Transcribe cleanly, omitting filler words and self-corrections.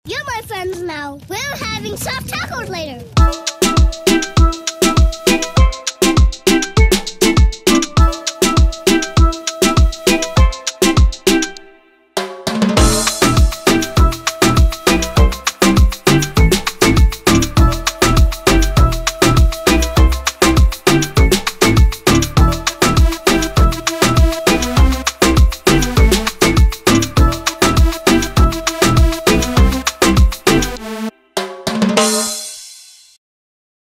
You're my friends now. We're having soft tacos later.